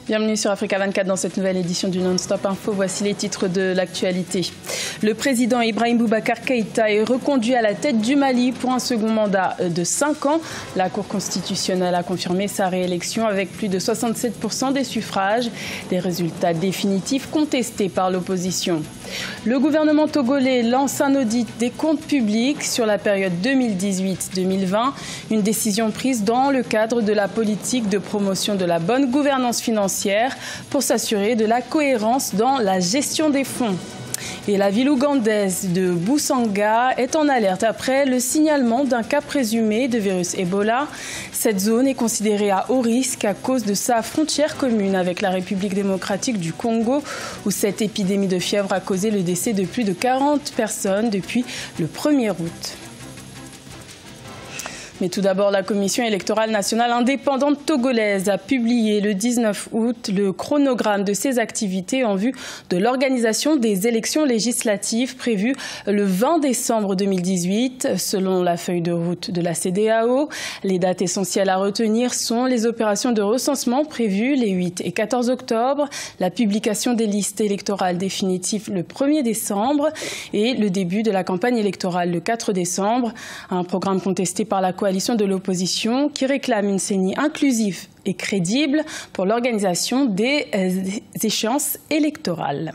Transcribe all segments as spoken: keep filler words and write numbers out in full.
Bienvenue sur Africa vingt-quatre dans cette nouvelle édition du Non-Stop Info. Voici les titres de l'actualité. Le président Ibrahim Boubacar Keïta est reconduit à la tête du Mali pour un second mandat de cinq ans. La Cour constitutionnelle a confirmé sa réélection avec plus de soixante-sept pour cent des suffrages. Des résultats définitifs contestés par l'opposition. Le gouvernement togolais lance un audit des comptes publics sur la période deux mille dix-huit deux mille vingt. Une décision prise dans le cadre de la politique de promotion de la bonne gouvernance financière pour s'assurer de la cohérence dans la gestion des fonds. Et la ville ougandaise de Boussanga est en alerte après le signalement d'un cas présumé de virus Ebola. Cette zone est considérée à haut risque à cause de sa frontière commune avec la République démocratique du Congo, où cette épidémie de fièvre a causé le décès de plus de quarante personnes depuis le premier août. Mais tout d'abord, la Commission électorale nationale indépendante togolaise a publié le dix-neuf août le chronogramme de ses activités en vue de l'organisation des élections législatives prévues le vingt décembre deux mille dix-huit. Selon la feuille de route de la C D A O, les dates essentielles à retenir sont les opérations de recensement prévues les huit et quatorze octobre, la publication des listes électorales définitives le premier décembre et le début de la campagne électorale le quatre décembre. Un programme contesté par la coalition de l'opposition qui réclame une C E N I inclusive et crédible pour l'organisation des échéances électorales.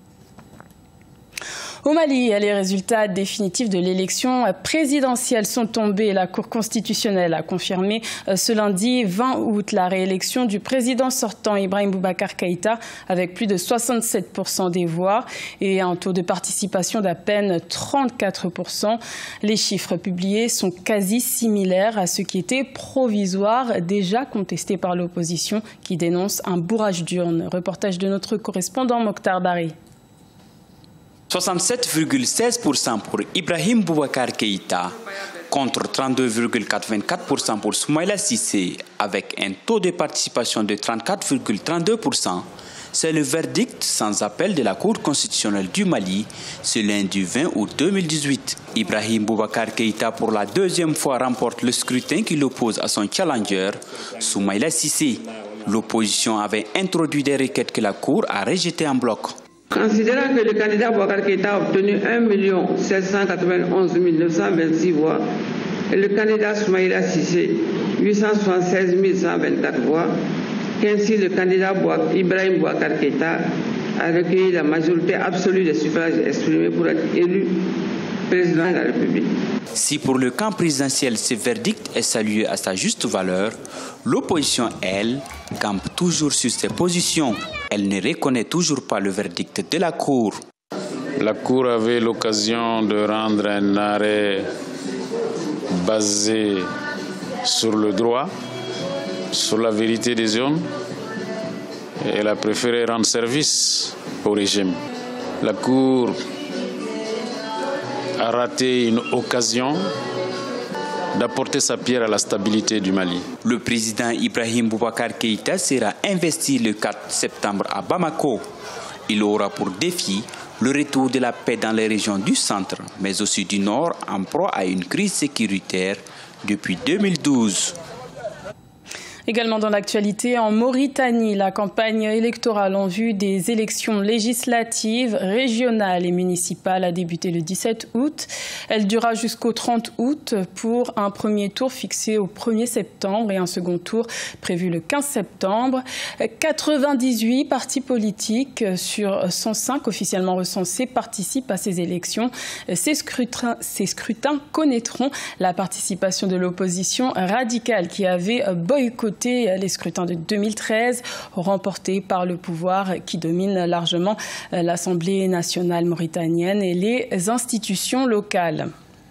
Au Mali, les résultats définitifs de l'élection présidentielle sont tombés. La Cour constitutionnelle a confirmé ce lundi vingt août la réélection du président sortant Ibrahim Boubacar Keïta avec plus de soixante-sept pour cent des voix et un taux de participation d'à peine trente-quatre pour cent. Les chiffres publiés sont quasi similaires à ceux qui étaient provisoires, déjà contestés par l'opposition qui dénonce un bourrage d'urnes. Reportage de notre correspondant Mokhtar Bari. soixante-sept virgule seize pour cent pour Ibrahim Boubacar Keïta contre trente-deux virgule quatre-vingt-quatre pour cent pour Soumaïla Cissé avec un taux de participation de trente-quatre virgule trente-deux pour cent. C'est le verdict sans appel de la Cour constitutionnelle du Mali ce lundi vingt août deux mille dix-huit. Ibrahim Boubacar Keïta pour la deuxième fois remporte le scrutin qui l'oppose à son challenger Soumaïla Cissé. L'opposition avait introduit des requêtes que la Cour a rejetées en bloc. Considérant que le candidat Boubacar Keïta a obtenu un million sept cent quatre-vingt-onze mille neuf cent vingt-six voix et le candidat Soumaïla Cissé huit cent soixante-seize mille cent vingt-quatre voix, qu'ainsi le candidat Ibrahim Boubacar Keïta a recueilli la majorité absolue des suffrages exprimés pour être élu président de la République. Si pour le camp présidentiel ce verdict est salué à sa juste valeur, l'opposition, elle, campe toujours sur ses positions. Elle ne reconnaît toujours pas le verdict de la Cour. La Cour avait l'occasion de rendre un arrêt basé sur le droit, sur la vérité des urnes, et elle a préféré rendre service au régime. La Cour a raté une occasion d'apporter sa pierre à la stabilité du Mali. Le président Ibrahim Boubacar Keïta sera investi le quatre septembre à Bamako. Il aura pour défi le retour de la paix dans les régions du centre, mais aussi du nord, en proie à une crise sécuritaire depuis deux mille douze. Également dans l'actualité, en Mauritanie, la campagne électorale en vue des élections législatives, régionales et municipales a débuté le dix-sept août. Elle durera jusqu'au trente août pour un premier tour fixé au premier septembre et un second tour prévu le quinze septembre. quatre-vingt-dix-huit partis politiques sur cent cinq officiellement recensés participent à ces élections. Ces scrutins, ces scrutins connaîtront la participation de l'opposition radicale qui avait boycotté les scrutins de deux mille treize, remportés par le pouvoir qui domine largement l'Assemblée nationale mauritanienne et les institutions locales.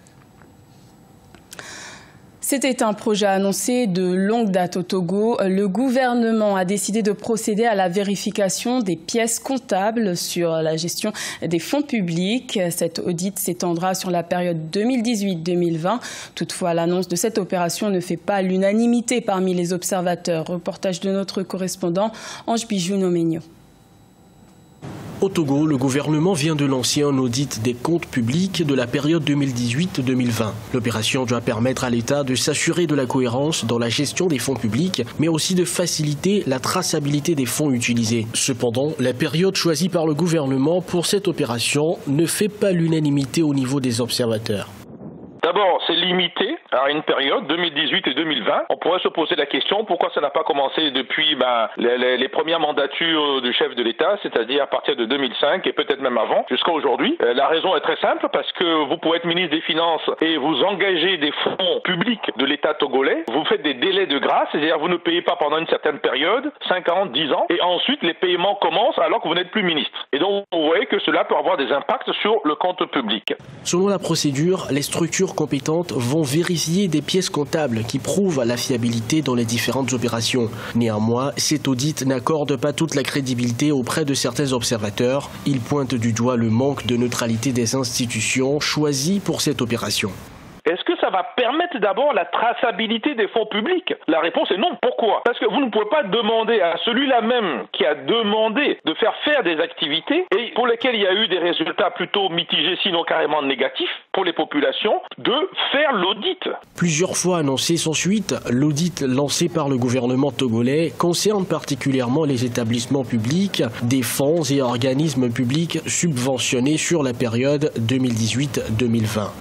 C'était un projet annoncé de longue date au Togo. Le gouvernement a décidé de procéder à la vérification des pièces comptables sur la gestion des fonds publics. Cet audit s'étendra sur la période deux mille dix-huit deux mille vingt. Toutefois, l'annonce de cette opération ne fait pas l'unanimité parmi les observateurs. Reportage de notre correspondant Ange Bijou Nomenio. Au Togo, le gouvernement vient de lancer un audit des comptes publics de la période deux mille dix-huit deux mille vingt. L'opération doit permettre à l'État de s'assurer de la cohérence dans la gestion des fonds publics, mais aussi de faciliter la traçabilité des fonds utilisés. Cependant, la période choisie par le gouvernement pour cette opération ne fait pas l'unanimité au niveau des observateurs. D'abord, c'est limité à une période, deux mille dix-huit et deux mille vingt. On pourrait se poser la question pourquoi ça n'a pas commencé depuis ben, les, les, les premières mandatures du chef de l'État, c'est-à-dire à partir de deux mille cinq et peut-être même avant, jusqu'à aujourd'hui. Euh, la raison est très simple, parce que vous pouvez être ministre des Finances et vous engagez des fonds publics de l'État togolais. Vous faites des délais de grâce, c'est-à-dire vous ne payez pas pendant une certaine période, cinq ans, dix ans, et ensuite les paiements commencent alors que vous n'êtes plus ministre. Et donc vous voyez que cela peut avoir des impacts sur le compte public. Selon la procédure, les structures compétentes vont vérifier des pièces comptables qui prouvent la fiabilité dans les différentes opérations. Néanmoins, cet audit n'accorde pas toute la crédibilité auprès de certains observateurs. Il pointe du doigt le manque de neutralité des institutions choisies pour cette opération. Est-ce que ça va permettre d'abord la traçabilité des fonds publics? La réponse est non. Pourquoi? Parce que vous ne pouvez pas demander à celui-là même qui a demandé de faire faire des activités et pour lesquelles il y a eu des résultats plutôt mitigés, sinon carrément négatifs pour les populations, de faire l'audit. Plusieurs fois annoncé sans suite, l'audit lancé par le gouvernement togolais concerne particulièrement les établissements publics, des fonds et organismes publics subventionnés sur la période deux mille dix-huit deux mille vingt.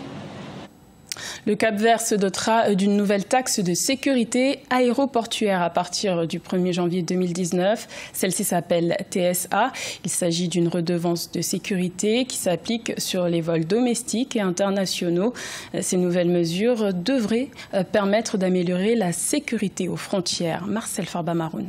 Le Cap-Vert se dotera d'une nouvelle taxe de sécurité aéroportuaire à partir du premier janvier deux mille dix-neuf. Celle-ci s'appelle T S A. Il s'agit d'une redevance de sécurité qui s'applique sur les vols domestiques et internationaux. Ces nouvelles mesures devraient permettre d'améliorer la sécurité aux frontières. Marcel Farba-Maroun.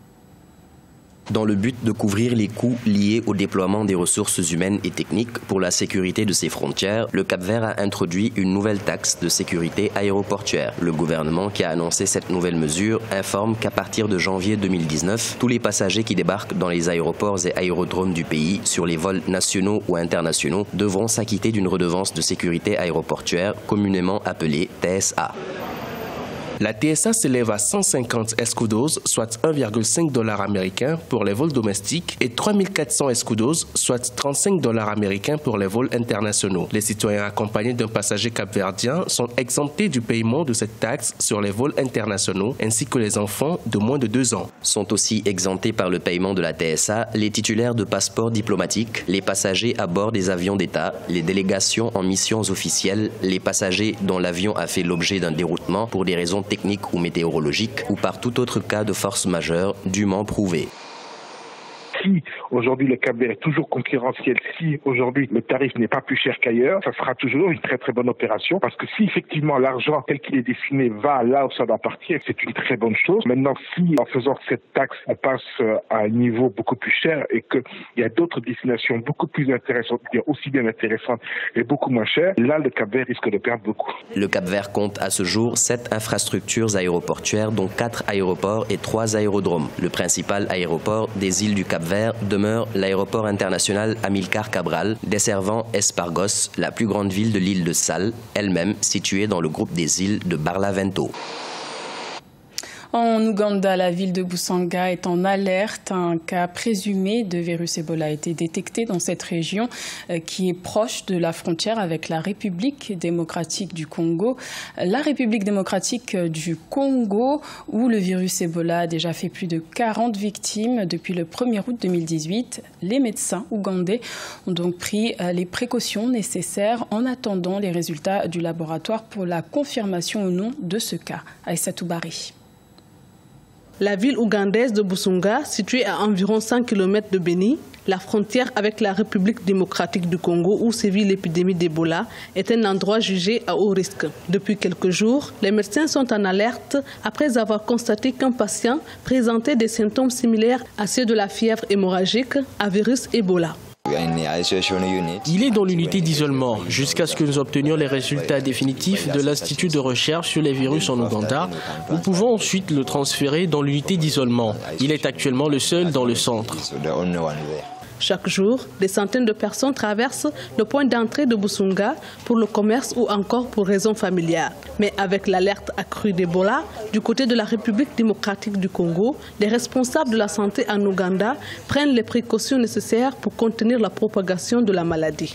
Dans le but de couvrir les coûts liés au déploiement des ressources humaines et techniques pour la sécurité de ses frontières, le Cap-Vert a introduit une nouvelle taxe de sécurité aéroportuaire. Le gouvernement qui a annoncé cette nouvelle mesure informe qu'à partir de janvier deux mille dix-neuf, tous les passagers qui débarquent dans les aéroports et aérodromes du pays sur les vols nationaux ou internationaux devront s'acquitter d'une redevance de sécurité aéroportuaire communément appelée T S A. La T S A s'élève à cent cinquante escudos, soit un virgule cinq dollars américains pour les vols domestiques et trois mille quatre cents escudos, soit trente-cinq dollars américains pour les vols internationaux. Les citoyens accompagnés d'un passager capverdien sont exemptés du paiement de cette taxe sur les vols internationaux ainsi que les enfants de moins de deux ans. Sont aussi exemptés par le paiement de la T S A les titulaires de passeports diplomatiques, les passagers à bord des avions d'État, les délégations en missions officielles, les passagers dont l'avion a fait l'objet d'un déroutement pour des raisons techniques ou météorologiques ou par tout autre cas de force majeure dûment prouvé. Si aujourd'hui le Cap-Vert est toujours concurrentiel, si aujourd'hui le tarif n'est pas plus cher qu'ailleurs, ça sera toujours une très très bonne opération parce que si effectivement l'argent tel qu'il est destiné va là où ça doit partir, c'est une très bonne chose. Maintenant, si en faisant cette taxe, on passe à un niveau beaucoup plus cher et qu'il y a d'autres destinations beaucoup plus intéressantes, aussi bien intéressantes et beaucoup moins chères, là le Cap-Vert risque de perdre beaucoup. Le Cap-Vert compte à ce jour sept infrastructures aéroportuaires dont quatre aéroports et trois aérodromes. Le principal aéroport des îles du Cap-Vert demeure l'aéroport international Amilcar Cabral, desservant Espargos, la plus grande ville de l'île de Sal, elle-même située dans le groupe des îles de Barlavento. En Ouganda, la ville de Busanga est en alerte. Un cas présumé de virus Ebola a été détecté dans cette région euh, qui est proche de la frontière avec la République démocratique du Congo. La République démocratique du Congo, où le virus Ebola a déjà fait plus de quarante victimes depuis le premier août deux mille dix-huit. Les médecins ougandais ont donc pris euh, les précautions nécessaires en attendant les résultats du laboratoire pour la confirmation ou non de ce cas. Aïssatou Bari. La ville ougandaise de Busunga, située à environ cent kilomètres de Beni, la frontière avec la République démocratique du Congo où sévit l'épidémie d'Ebola, est un endroit jugé à haut risque. Depuis quelques jours, les médecins sont en alerte après avoir constaté qu'un patient présentait des symptômes similaires à ceux de la fièvre hémorragique à virus Ebola. Il est dans l'unité d'isolement jusqu'à ce que nous obtenions les résultats définitifs de l'Institut de recherche sur les virus en Ouganda. Nous pouvons ensuite le transférer dans l'unité d'isolement. Il est actuellement le seul dans le centre. Chaque jour, des centaines de personnes traversent le point d'entrée de Busunga pour le commerce ou encore pour raisons familiales. Mais avec l'alerte accrue d'Ebola, du côté de la République démocratique du Congo, les responsables de la santé en Ouganda prennent les précautions nécessaires pour contenir la propagation de la maladie.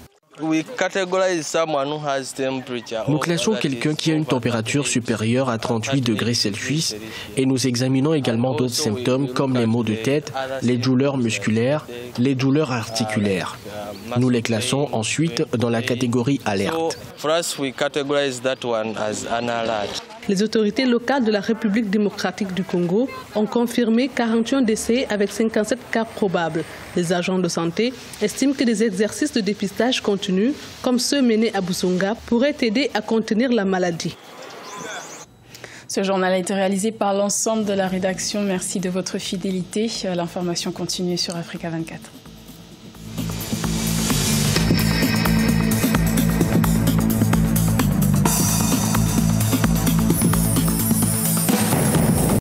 Nous classons quelqu'un qui a une température supérieure à trente-huit degrés Celsius et nous examinons également d'autres symptômes comme les maux de tête, les douleurs musculaires, les douleurs articulaires. Nous les classons ensuite dans la catégorie alerte. Les autorités locales de la République démocratique du Congo ont confirmé quarante et un décès avec cinquante-sept cas probables. Les agents de santé estiment que des exercices de dépistage continus, comme ceux menés à Busunga, pourraient aider à contenir la maladie. Ce journal a été réalisé par l'ensemble de la rédaction. Merci de votre fidélité. L'information continue sur Africa vingt-quatre.